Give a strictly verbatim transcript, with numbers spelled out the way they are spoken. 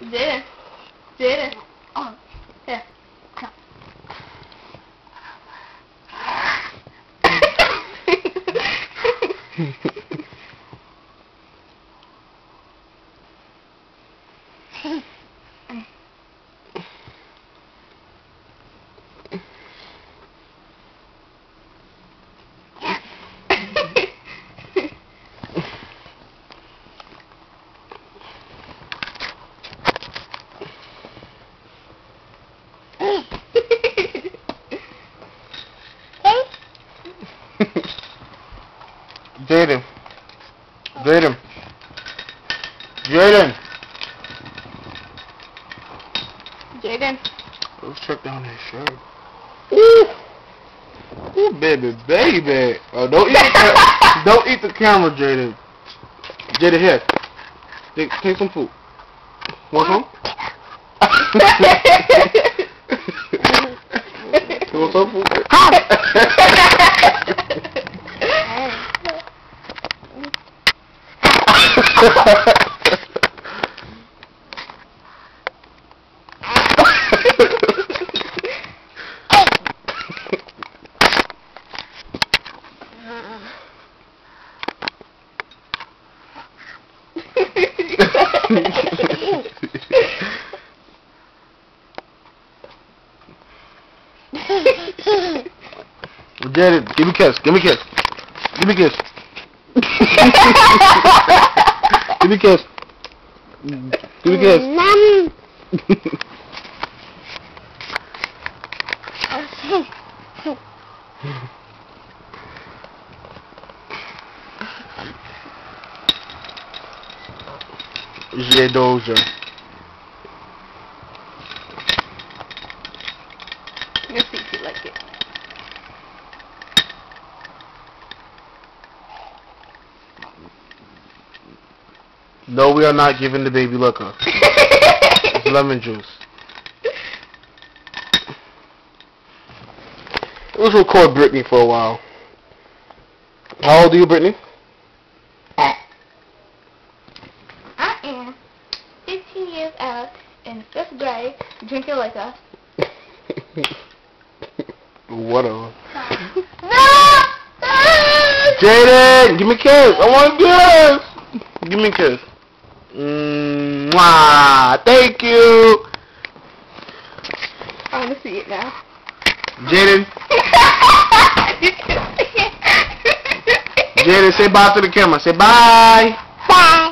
Jaden. Jaden. Oh. Here. Jaden. Jaden. Jaden. Jaden. Let's check down his shirt. Ooh. Ooh, baby, baby. Oh, don't eat the ca don't eat the camera, Jaden. Jaden, here. Take, take some food. Want some? You want some food? Jaden, give me a kiss. Give me a kiss. Give me a kiss. Give me a kiss. Give me a kiss. Jadoja. Let's see if you like it. No, we are not giving the baby liquor. It's lemon juice. Let's record Brittany for a while. How old are you, Brittany? I am fifteen years old in fifth grade, drinking liquor. Whatever. Jaden, give me a kiss. I want a kiss. Give me a kiss. Mwah. Thank you. I want to see it now. Jaden. Jaden, say bye to the camera. Say bye. Bye.